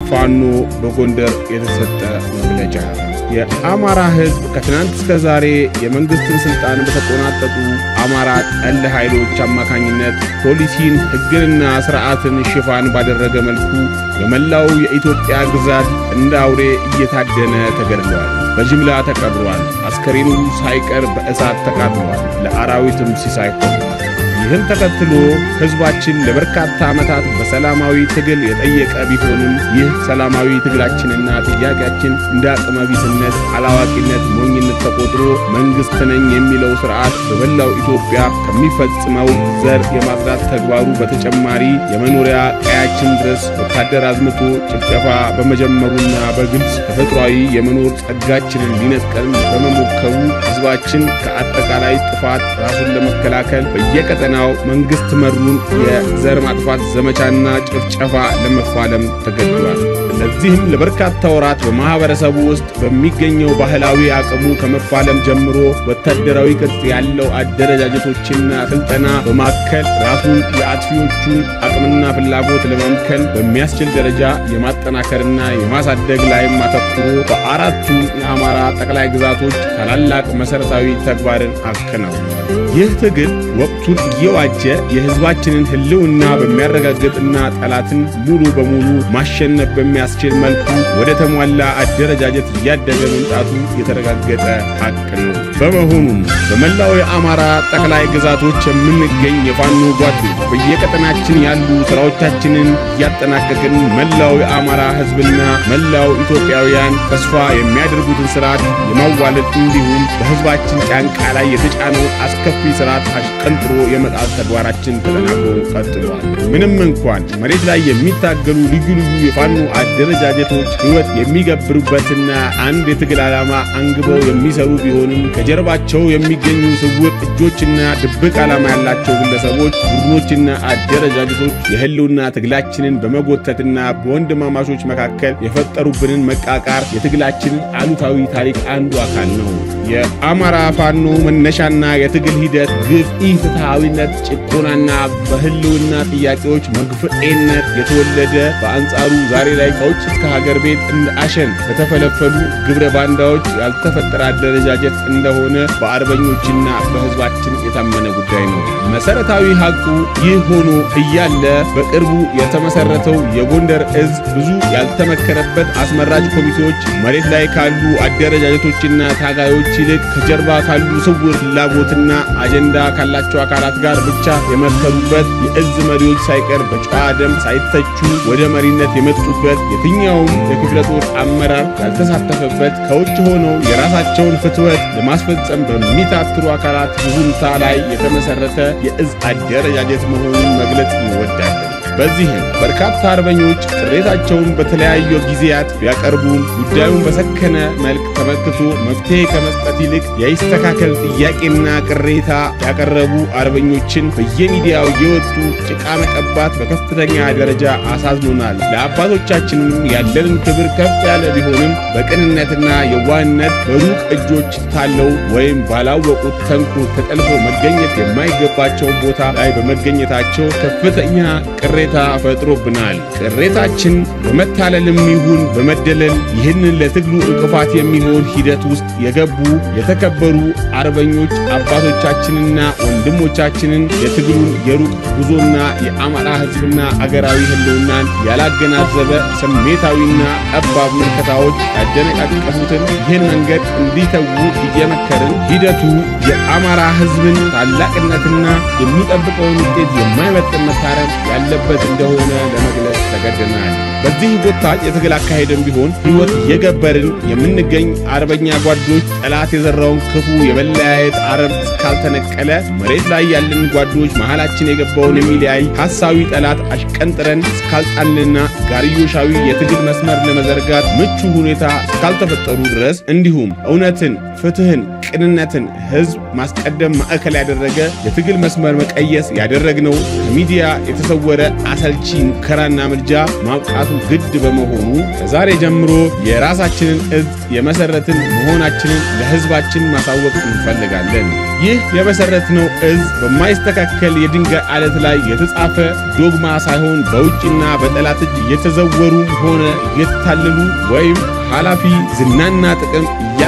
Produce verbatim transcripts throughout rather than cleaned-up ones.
ፋኖ በጎንደር የተሰጠ መግለጫ የአማራ ህዝብ ከትናንት እስከ ዛሬ የመንግስትን ስልጣን በተቆናጠጡ አማራ ጠል ኃይሎች አማካኝነት ፖሊሲን ህግንና ስርዓትን ሽፋን ባደረገ መልኩ በመላው የኢትዮጵያ ግዛት እንደ አውሬ እየታደነ ተገድሏል። በጅምላ ተቀብሯል። አስከሬኑ ሳይቀር በእሳት ተቃጥሏል። ለአራዊትም ሲሳይ ሆኗል። ይህን ተከትሎ ህዝባችን ለበርካታ ዓመታት በሰላማዊ ትግል የጠየቀ ቢሆንም ይህ ሰላማዊ ትግላችንና ጥያቄያችን እንደ አቅመ ቢስነት፣ አላዋቂነት፣ ሞኝነት ተቆጥሮ መንግስት ነኝ የሚለው ስርዓት በመላው ኢትዮጵያ ከሚፈጽመው ዘር የማጽዳት ተግባሩ በተጨማሪ የመኖሪያ ቀያችን ድረስ ወታደር አዝምቶ ጭፍጨፋ በመጀመሩና በግልጽ ተፈጥሯዊ የመኖር ጸጋችንን ሊነጥቀን በመሞከሩ ህዝባችን ከአጠቃላይ ጥፋት ራሱን ለመከላከል በየቀጠ ናው መንግስት መሩን የዘር ማጥፋት ዘመቻና ጭፍጨፋ ለመፋለም ተገድዷል። ለዚህም ለበርካታ ወራት በማህበረሰቡ ውስጥ በሚገኘው ባህላዊ አቅሙ ከመፋለም ጀምሮ ወታደራዊ ቅርጽ ያለው አደረጃጀቶችና ስልጠና በማከል ራሱን የአጥፊዎቹን አቅምና ፍላጎት ለማምከን በሚያስችል ደረጃ የማጠናከርና የማሳደግ ላይም አተኩሮ በአራቱ የአማራ ጠቅላይ ግዛቶች ታላላቅ መሰረታዊ ተግባርን አከናውኗል። ይህ ትግል ወቅቱን እየዋጀ የህዝባችንን ህልውና በሚያረጋግጥና ጠላትን ሙሉ በሙሉ ማሸነፍ በሚያስችል መልኩ ወደ ተሟላ አደረጃጀት እያደገ መምጣቱ የተረጋገጠ ሐቅ ነው። በመሆኑም በመላው የአማራ ጠቅላይ ግዛቶች የምንገኝ የፋኖ ጓዶች በየቀጠናችን ያሉ ስራዎቻችንን እያጠናቀቅን መላው የአማራ ህዝብና መላው ኢትዮጵያውያን ተስፋ የሚያደርጉትን ስርዓት የማዋለድ እንዲሁም በህዝባችን ጫንቃ ላይ የተጫነው አስከፊ ስርዓት አሽቀንጥሮ የመጣል ተግባራችን ተጠናክሮ ቀጥሏል። ምንም እንኳን መሬት ላይ የሚታገሉ ልዩ ልዩ የፋኖ አደረጃጀቶች ህይወት የሚገብሩበትና አንድ የትግል ዓላማ አንግበው የሚሰሩ ቢሆንም ከጀርባቸው የሚገኙ ስውር እጆችና ድብቅ ዓላማ ያላቸው ግለሰቦች፣ ቡድኖችና አደረጃጀቶች የህልውና ትግላችንን በመጎተትና በወንድማማቾች መካከል የፈጠሩብንን መቃቃር የትግላችንን አሉታዊ ታሪክ አንዱ አካል ነው። የአማራ ፋኖ መነሻና የትግል ሂደት ግፍ፣ ኢፍትሃዊነት፣ ጭቆናና በህልውና ጥያቄዎች መግፍጤነት የተወለደ በአንጻሩ ዛሬ ላይ ከውጭ እስከ ሀገር ቤት እንደ አሸን በተፈለፈሉ ግብረ ባንዳዎች ያልተፈጠረ አደረጃጀት እንደሆነ በአርበኞችና በህዝባችን የታመነ ጉዳይ ነው። መሰረታዊ ሐቁ ይህ ሆኖ እያለ በቅርቡ የተመሰረተው የጎንደር እዝ ብዙ ያልተመከረበት አስመራጭ ኮሚቴዎች መሬት ላይ ካሉ አደረጃጀቶችና ታጋዮች ይልቅ ከጀርባ ካሉ ስውር ፍላጎትና አጀንዳ ካላቸው አካላት ጋር ብቻ የመከሩበት የእዝ መሪዎች ሳይቀር በጨዋ ደም ሳይተቹ ወደ መሪነት የመጡበት የትኛውም የክፍለ ጦር አመራር ያልተሳተፈበት ከውጭ ሆነው የራሳቸውን ፍትወት ለማስፈጸም በሚታትሩ አካላት ይሁንታ ላይ የተመሰረተ የእዝ አደረጃጀት መሆኑን መግለጽ ይወዳል። በዚህም በርካታ አርበኞች ቅሬታቸውን በተለያዩ ጊዜያት ቢያቀርቡም ጉዳዩን በሰከነ መልክ ተመልክቶ መፍትሄ ከመስጠት ይልቅ የይስተካከል ጥያቄና ቅሬታ ያቀረቡ አርበኞችን በየሚዲያው እየወጡ ጭቃ መቀባት በከፍተኛ ደረጃ አሳዝኖናል። ለአባቶቻችንም ያለንን ክብር ከፍ ያለ ቢሆንም በቅንነትና የዋህነት በሩቅ እጆች ታለው ወይም ባላወቁት ተንኮል ተጠልፎ መገኘት የማይገባቸው ቦታ ላይ በመገኘታቸው ከፍተኛ ቅሬታ ፈጥሮብናል። ቅሬታችን በመታለልም ይሁን በመደለል ይህንን ለትግሉ እንቅፋት የሚሆን ሂደት ውስጥ የገቡ የተከበሩ አርበኞች አባቶቻችንና ወንድሞቻችንን የትግሉን የሩቅ ጉዞና የአማራ ህዝብና አገራዊ ህልውናን ያላገናዘበ ስሜታዊና ጠባብ ምልከታዎች ያደነቃቀፉትን ይህን መንገድ እንዲተዉ እየመከርን ሂደቱ የአማራ ህዝብን ታላቅነትና የሚጠብቀውን ውጤት የማይመጥን መታረም ያለበት እንደሆነ ለመግለጽ ተገደናል። በዚህ ቦታ የትግል አካሄድም ቢሆን ህይወት የገበርን የምንገኝ አርበኛ ጓዶች ጠላት የዘራውን ክፉ የመለያየት አረም እስካልተነቀለ መሬት ላይ ያለን ጓዶች መሃላችን የገባውን የሚለያይ ሐሳዊ ጠላት አሽቀንጥረን እስካልጣልንና ጋርዮሻዊ የትግል መስመር ለመዘርጋት ምቹ ሁኔታ እስካልተፈጠሩ ድረስ እንዲሁም እውነትን፣ ፍትህን፣ ቅንነትን፣ ህዝብ ማስቀደም ማዕከል ያደረገ የትግል መስመር መቀየስ ያደረግነው ከሚዲያ የተሰወረ አሰልቺ ሙከራና ምልጃ ማብቃቱ ግድ በመሆኑ ከዛሬ ጀምሮ የራሳችንን እዝ የመሰረትን መሆናችንን ለህዝባችን ማሳወቅ እንፈልጋለን። ይህ የመሰረትነው እዝ በማይስተካከል የድንጋይ አለት ላይ የተጻፈ ዶግማ ሳይሆን በውጭና በጠላት እጅ እየተዘወሩ ሆነ እየተታለሉ ወይም ኃላፊ ዝናና ጥቅም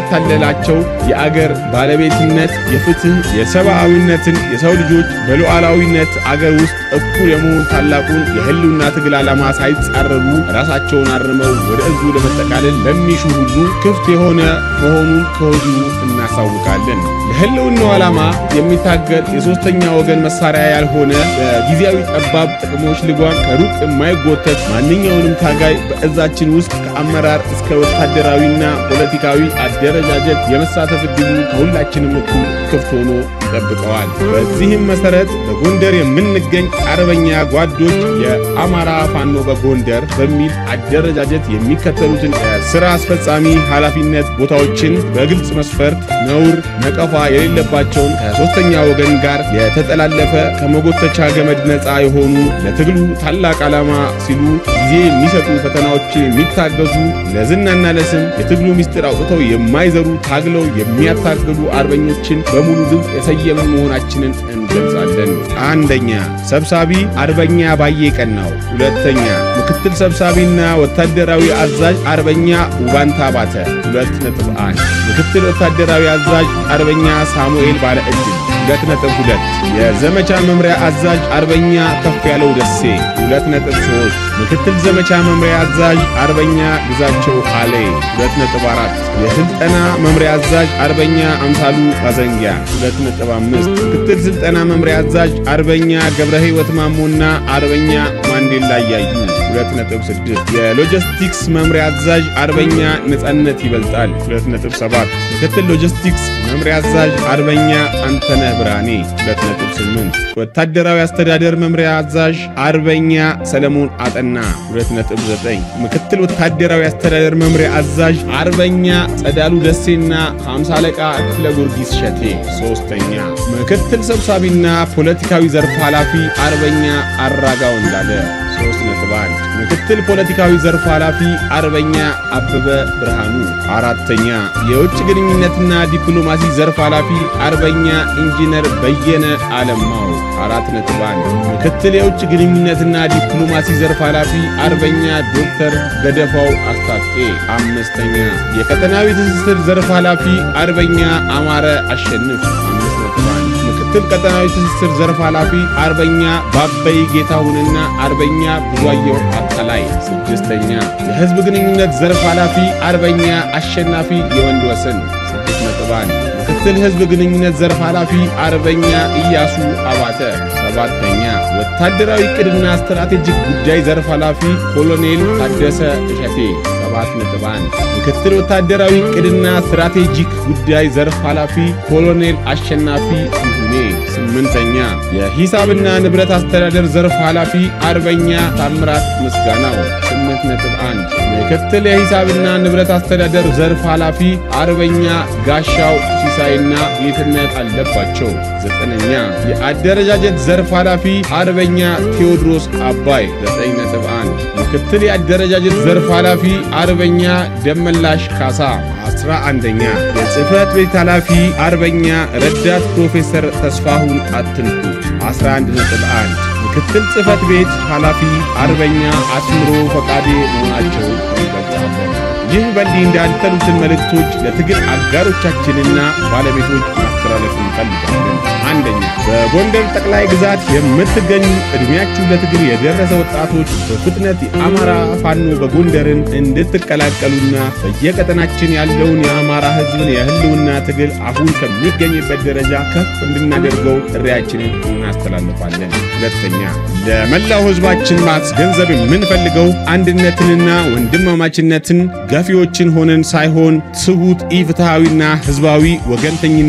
ያታለላቸው የአገር ባለቤትነት፣ የፍትህ፣ የሰብአዊነትን፣ የሰው ልጆች በሉዓላዊነት አገር ውስጥ እኩል የመሆን ታላቁን የህልውና ትግል ዓላማ ሳይጻረሩ ራሳቸውን አርመው ወደ እዙ ለመጠቃለል ለሚሹ ሁሉ ክፍት የሆነ መሆኑን ከወዲሁ እናሳውቃለን። ለህልውናው ዓላማ የሚታገል የሶስተኛ ወገን መሳሪያ ያልሆነ በጊዜያዊ ጠባብ ጥቅሞች ልጓም ከሩቅ የማይጎተት ማንኛውንም ታጋይ በእዛችን ውስጥ ከአመራር እስከ ወታደራዊና ፖለቲካዊ አደረጃጀት የመሳተፍ ዕድሉ ከሁላችንም እኩል ክፍት ሆኖ ይጠብቀዋል። በዚህም መሰረት በጎንደር የምንገኝ አርበኛ ጓዶች የአማራ ፋኖ በጎንደር በሚል አደረጃጀት የሚከተሉትን የሥራ አስፈጻሚ ኃላፊነት ቦታዎችን በግልጽ መስፈርት ነውር ነቀፋ የሌለባቸውን ከሶስተኛ ወገን ጋር የተጠላለፈ ከመጎተቻ ገመድ ነፃ የሆኑ ለትግሉ ታላቅ ዓላማ ሲሉ ጊዜ የሚሰጡ ፈተናዎችን የሚታገዙ ለዝናና ለስም የትግሉ ምስጢር አውጥተው የማይዘሩ ታግለው የሚያታግሉ አርበኞችን በሙሉ ድምፅ የሰየመ መሆናችንን እንገልጻለን። አንደኛ ሰብሳቢ አርበኛ ባዬ ቀናው። ሁለተኛ ምክትል ሰብሳቢና ወታደራዊ አዛዥ አርበኛ ውባንታ ባተ ሁለት ነጥብ አንድ ምክትል ወታደራዊ አዛዥ አርበኛ ሳሙኤል ባለ እድል ሁለት ነጥብ ሁለት የዘመቻ መምሪያ አዛዥ አርበኛ ከፍ ያለው ደሴ ሁለት ነጥብ ሶስት ምክትል ዘመቻ መምሪያ አዛዥ አርበኛ ግዛቸው አሌ ሁለት ነጥብ አራት የስልጠና መምሪያ አዛዥ አርበኛ አምሳሉ ባዘንጊያ ሁለት ነጥብ አምስት ምክትል ስልጠና መምሪያ አዛዥ አርበኛ ገብረ ሕይወት ማሞና አርበኛ ማንዴላ ያዩ ሁለት ነጥብ ስድስት የሎጂስቲክስ መምሪያ አዛዥ አርበኛ ነጻነት ይበልጣል ሁለት ነጥብ ሰባት ምክትል ሎጂስቲክስ መምሪያ አዛዥ አርበኛ አንተነህ ብርሃኔ ሁለት ነጥብ ስምንት ወታደራዊ አስተዳደር መምሪያ አዛዥ አርበኛ ሰለሞን አጠና ሁለት ነጥብ ዘጠኝ ምክትል ወታደራዊ አስተዳደር መምሪያ አዛዥ አርበኛ ጸዳሉ ደሴና ሃምሳ አለቃ ክፍለ ጊዮርጊስ ሸቴ ሶስተኛ ምክትል ሰብሳቢና ፖለቲካዊ ዘርፍ ኃላፊ አርበኛ አራጋው እንዳለ ሶስት ነጥብ አንድ ምክትል ፖለቲካዊ ዘርፍ ኃላፊ አርበኛ አበበ ብርሃኑ አራተኛ የውጭ ግንኙነትና ዲፕሎማሲ ዘርፍ ኃላፊ አርበኛ ኢንጂነር በየነ አለማው አራት ነጥብ አንድ ምክትል የውጭ ግንኙነትና ዲፕሎማሲ ዘርፍ ኃላፊ አርበኛ ዶክተር ገደፋው አስታጥቄ አምስተኛ የቀጠናዊ ትስስር ዘርፍ ኃላፊ አርበኛ አማረ አሸንፍ አምስት ነጥብ አንድ ምክትል ቀጠናዊ ትስስር ዘርፍ ኃላፊ አርበኛ ባበይ ጌታሁንና አርበኛ ብዙአየሁ አካላይ ስድስተኛ የህዝብ ግንኙነት ዘርፍ ኃላፊ አርበኛ አሸናፊ የወንድ ወሰን ስድስት ነጥብ አንድ ምክትል ህዝብ ግንኙነት ዘርፍ ኃላፊ አርበኛ ኢያሱ አባተ ሰባተኛ ወታደራዊ ዕቅድና ስትራቴጂክ ጉዳይ ዘርፍ ኃላፊ ኮሎኔል ታደሰ እሸቴ ሰባት ነጥብ አንድ ምክትል ወታደራዊ ዕቅድና ስትራቴጂክ ጉዳይ ዘርፍ ኃላፊ ኮሎኔል አሸናፊ ይሁኔ ስምንተኛ የሂሳብና ንብረት አስተዳደር ዘርፍ ኃላፊ አርበኛ ታምራት ምስጋናው ስምንት ነጥብ አንድ ምክትል የሂሳብና ንብረት አስተዳደር ዘርፍ ኃላፊ አርበኛ ጋሻው ሲሳይና ጌትነት አለባቸው ዘጠነኛ የአደረጃጀት ዘርፍ ኃላፊ አርበኛ ቴዎድሮስ አባይ ዘጠኝ ነጥብ አንድ ምክትል የአደረጃጀት ዘርፍ ኃላፊ አርበኛ ደመላሽ ካሳ አስራ አንደኛ የጽህፈት ቤት ኃላፊ አርበኛ ረዳት ፕሮፌሰር ተስፋሁን አትንኩ አስራ አንድ ነጥብ አንድ ምክትል ጽህፈት ቤት ኃላፊ አርበኛ አስምሮ ፈቃዴ መሆናቸው ይገልጻሉ። ይህ በእንዲህ እንዳልተሉትን መልእክቶች ለትግል አጋሮቻችንና ባለቤቶች ማስተላለፍ እንፈልጋለን። አንደኛ በጎንደር ጠቅላይ ግዛት የምትገኙ ዕድሜያችሁ ለትግል የደረሰ ወጣቶች በፍጥነት የአማራ ፋኖ በጎንደርን እንድትቀላቀሉና በየቀጠናችን ያለውን የአማራ ሕዝብን የህልውና ትግል አሁን ከሚገኝበት ደረጃ ከፍ እንድናደርገው ጥሪያችንን እናስተላልፋለን። ሁለተኛ ለመላው ሕዝባችን ማስገንዘብ የምንፈልገው አንድነትንና ወንድማማችነትን ገፊዎችን ሆነን ሳይሆን ትሁት ኢፍትሃዊና ህዝባዊ ወገንተኝነትን ያላ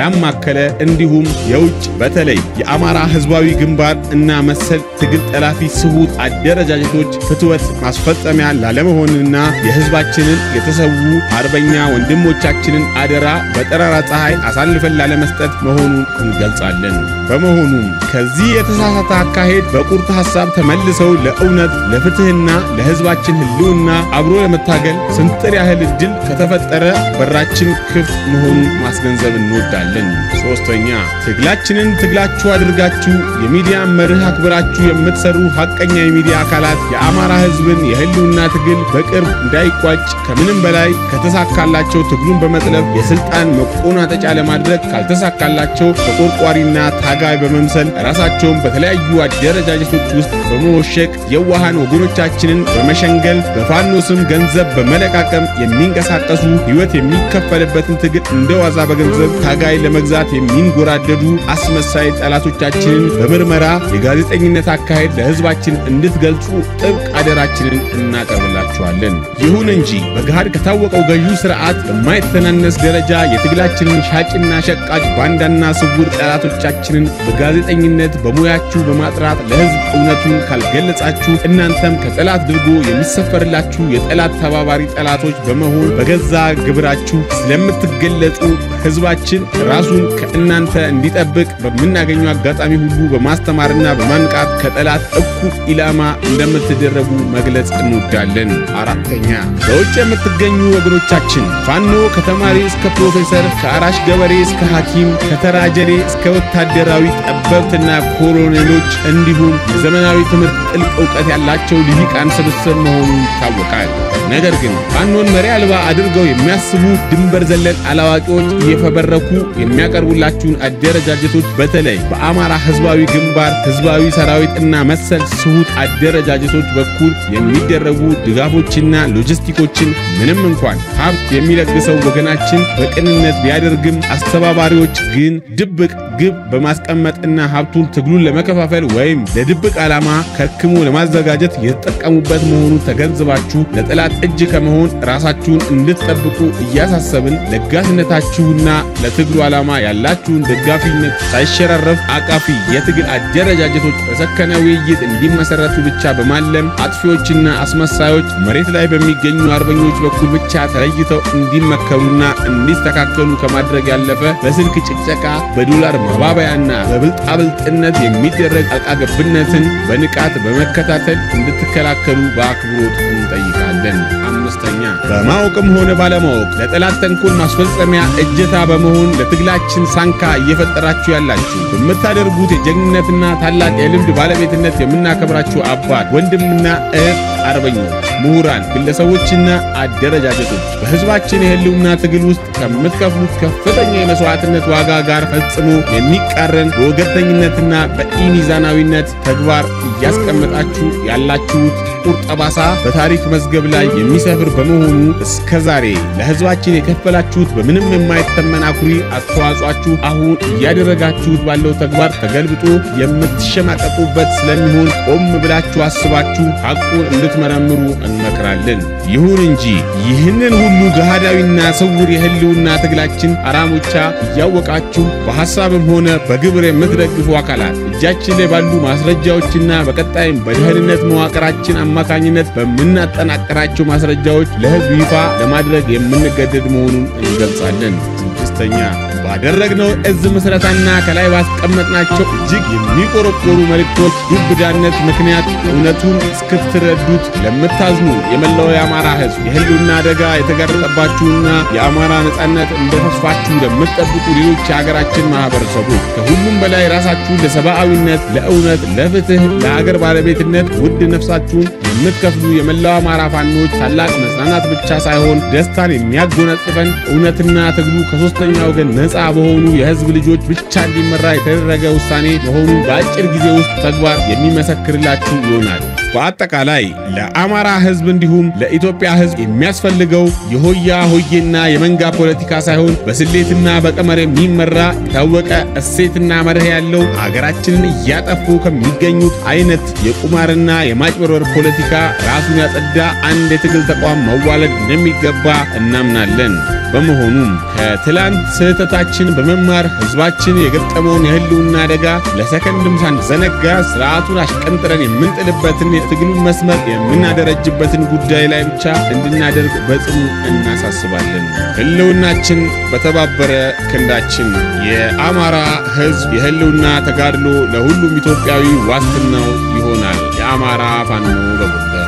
ያላማከለ እንዲሁም የውጭ በተለይ የአማራ ህዝባዊ ግንባር እና መሰል ትግል ጠላፊ ስሁት አደረጃጀቶች ፍትወት ማስፈጸሚያ ላለመሆንና የህዝባችንን የተሰዉ አርበኛ ወንድሞቻችንን አደራ በጠራራ ፀሐይ አሳልፈን ላለመስጠት መሆኑን እንገልጻለን። በመሆኑም ከዚህ የተሳሳተ አካሄድ በቁርጥ ሐሳብ ተመልሰው ለእውነት ለፍትህና ለህዝባችን ህልውና አብሮ ለመታገል ስንጥር ያህል እድል ከተፈጠረ በራችን ክፍት መሆኑን ማስገንዘብ እንወዳለን። ሶስተኛ ትግላችንን ትግላችሁ አድርጋችሁ የሚዲያ መርህ አክብራችሁ የምትሰሩ ሐቀኛ የሚዲያ አካላት የአማራ ህዝብን የህልውና ትግል በቅርብ እንዳይቋጭ ከምንም በላይ ከተሳካላቸው ትግሉን በመጥለፍ የስልጣን መቆናጠጫ ለማድረግ ካልተሳካላቸው ተቆርቋሪና ታጋይ በመምሰል ራሳቸውን በተለያዩ አደረጃጀቶች ውስጥ በመወሸቅ የዋሃን ወገኖቻችንን በመሸንገል በፋኖ ስም ገንዘብ በመለቃቀም የሚንቀሳቀሱ ህይወት የሚከፈልበትን ትግል እንደዋዛ በገንዘብ ታጋይ ለመግዛት የሚንጎራደዱ አስመሳይ ጠላቶቻችንን በምርመራ የጋዜጠኝነት አካሄድ ለህዝባችን እንድትገልጹ ጥብቅ አደራችንን እናቀርብላችኋለን። ይሁን እንጂ በገሃድ ከታወቀው ገዢው ስርዓት በማይተናነስ ደረጃ የትግላችንን ሻጭና ሸቃጭ ባንዳና ስውር ጠላቶቻችንን በጋዜጠኝነት በሙያችሁ በማጥራት ለህዝብ እውነቱን ካልገለጻችሁ እናንተም ከጠላት ድርጎ የሚሰፈርላችሁ የጠላት ተባባሪ ጠላቶች በመሆን በገዛ ግብራችሁ ስለምትገለጹ ህዝባችን ራሱን ከእናንተ እንዲጠብቅ በምናገኘው አጋጣሚ ሁሉ በማስተማርና በማንቃት ከጠላት እኩል ኢላማ እንደምትደረጉ መግለጽ እንወዳለን። አራተኛ በውጭ የምትገኙ ወገኖቻችን ፋኖ ከተማሪ እስከ ፕሮፌሰር ከአራሽ ገበሬ እስከ ሐኪም ከተራጀሌ እስከ ወታደራዊ ጠበብትና ኮሎኔሎች እንዲሁም የዘመናዊ ትምህርት ጥልቅ ዕውቀት ያላቸው ልሂቃን ስብስብ መሆኑ ይታወቃል። ነገር ግን ፋኖን መሪ አልባ አድርገው የሚያስቡ ድንበር ዘለል አላዋቂዎች እየፈበረኩ የሚያቀርቡላችሁን አደረጃጀቶች በተለይ በአማራ ህዝባዊ ግንባር ህዝባዊ ሰራዊትና መሰል ስሁት አደረጃጀቶች በኩል የሚደረጉ ድጋፎችና ሎጂስቲኮችን ምንም እንኳን ሀብት የሚለግሰው ወገናችን በቅንነት ቢያደርግም አስተባባሪዎች ግን ድብቅ ግብ በማስቀመጥና ሀብቱን ትግሉን ለመከፋፈል ወይም ለድብቅ ዓላማ ከርክሞ ለማዘጋጀት የተጠቀሙበት መሆኑ ተገንዝባችሁ ለጠላት እጅ ከመሆን ራሳችሁን እንድትጠብቁ እያሳሰብን ለጋስነታችሁና ለትግሉ ዓላማ ያላችሁን ደጋፊነት ሳይሸራረፍ አቃፊ የትግል አደረጃጀቶች በሰከነ ውይይት እንዲመሰረቱ ብቻ በማለም አጥፊዎችና አስመሳዮች መሬት ላይ በሚገኙ አርበኞች በኩል ብቻ ተለይተው እንዲመከሩና እንዲስተካከሉ ከማድረግ ያለፈ በስልክ ጭቅጨቃ በዶላር ማባበያና በብልጣብልጥነት የሚደረግ ጣልቃ ገብነትን በንቃት በመከታተል እንድትከላከሉ በአክብሮት እንጠይቃለን። አምስተኛ በማወቅም ሆነ ባለማወቅ ለጠላት ተንኮል ማስፈጸሚያ እጀታ በመሆን ለትግላችን ሳንካ እየፈጠራችሁ ያላችሁ በምታደርጉት የጀግንነትና ታላቅ የልምድ ባለቤትነት የምናከብራችሁ አባት ወንድምና እህት አርበኞች፣ ምሁራን፣ ግለሰቦችና አደረጃጀቶች በህዝባችን የህልውና ትግል ውስጥ ከምትከፍሉት ከፍተኛ የመስዋዕትነት ዋጋ ጋር ፈጽሞ የሚቃረን በወገንተኝነትና በኢሚዛናዊነት ተግባር እያስቀመጣችሁ ያላችሁት ጥቁር ጠባሳ በታሪክ መዝገብ ላይ የሚሰፍር በመሆኑ እስከዛሬ ለህዝባችን የከፈላችሁት በምንም የማይተመን አኩሪ አስተዋጽኦአችሁ አሁን እያደረጋችሁት ባለው ተግባር ተገልብጦ የምትሸማቀቁበት ስለሚሆን ቆም ብላችሁ አስባችሁ ሐቁን እንድትመረምሩ እንመክራለን። ይሁን እንጂ ይህንን ሁሉ ገሃዳዊና ስውር የህልውና ትግላችን አራሞቻ እያወቃችሁ በሐሳብም ሆነ በግብር የምትደግፉ አካላት እጃችን ላይ ባሉ ማስረጃዎችና በቀጣይም በደህንነት መዋቅራችን አማካኝነት በምናጠናቀራቸው ማስረጃዎች ለህዝብ ይፋ ለማድረግ የምንገደድ መሆኑን እንገልጻለን። ስድስተኛ ባደረግነው እዝ ምስረታና ከላይ ባስቀመጥናቸው እጅግ የሚቆረቆሩ መልእክቶች ዱብዳነት ምክንያት እውነቱን እስክትረዱት ለምታዝኑ የመላው የአማራ ህዝብ የህልውና አደጋ የተጋረጠባችሁና የአማራ ነጻነት እንደተስፋችሁ ለምትጠብቁ ሌሎች የሀገራችን ማህበረሰቦች ከሁሉም በላይ ራሳችሁን ለሰብአዊነት፣ ለእውነት፣ ለፍትህ፣ ለሀገር ባለቤትነት ውድ ነፍሳችሁን የምትከፍሉ የመላው አማራ ፋኖች ታላቅ መጽናናት ብቻ ሳይሆን ደስታን የሚያጎናጽፈን እውነትና ትግሉ ከሶስተኛ ወገን ነጻ በሆኑ የህዝብ ልጆች ብቻ እንዲመራ የተደረገ ውሳኔ መሆኑ በአጭር ጊዜ ውስጥ ተግባር የሚመሰክርላችሁ ይሆናል። በአጠቃላይ ለአማራ ህዝብ እንዲሁም ለኢትዮጵያ ህዝብ የሚያስፈልገው የሆያ ሆዬና የመንጋ ፖለቲካ ሳይሆን በስሌትና በቀመር የሚመራ የታወቀ እሴትና መርህ ያለው አገራችንን እያጠፉ ከሚገኙት አይነት የቁማርና የማጭበርበር ፖለቲካ ራሱን ያጸዳ አንድ የትግል ተቋም መዋለድ እንደሚገባ እናምናለን። በመሆኑም ከትላንት ስህተታችን በመማር ህዝባችን የገጠመውን የህልውና አደጋ ለሰከንድም ሳንዘነጋ ስርዓቱን አሽቀንጥረን የምንጥልበትን የትግሉን መስመር የምናደረጅበትን ጉዳይ ላይ ብቻ እንድናደርግ በጽኑ እናሳስባለን። ህልውናችን በተባበረ ክንዳችን። የአማራ ህዝብ የህልውና ተጋድሎ ለሁሉም ኢትዮጵያዊ ዋስትናው ይሆናል። የአማራ ፋኖ በጎንደር